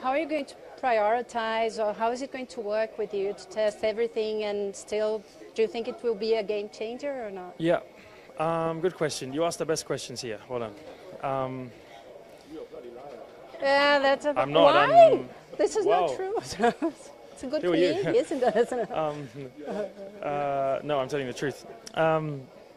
How are you going to prioritize, or how is it going to work with you to test everything and still, do you think it will be a game changer or not? Yeah, good question. You asked the best questions here. Well done. Yeah, that's a... I'm not. Why? This is not true. It's a good Who are you? colleague, isn't it? No, I'm telling the truth.